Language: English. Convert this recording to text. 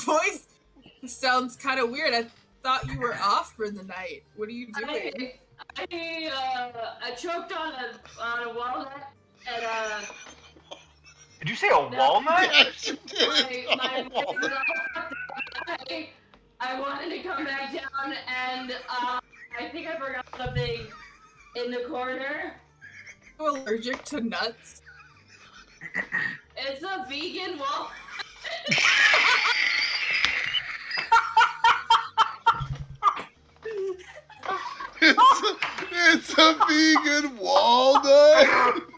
voice sounds kind of weird. I thought you were off for the night. What are you doing? I choked on a walnut and Did you say a walnut? Yes, you did. my voice was all fucked up. I wanted to come back down and I think I forgot something in the corner. Are you allergic to nuts? It's a vegan walnut. It's a vegan walnut.